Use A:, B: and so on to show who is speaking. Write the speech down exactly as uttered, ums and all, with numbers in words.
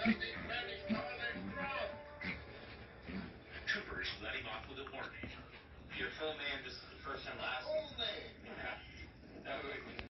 A: Troopers let him off with a warning.
B: Your full name, just the first and last?
C: Full name.
B: Yeah. That way we can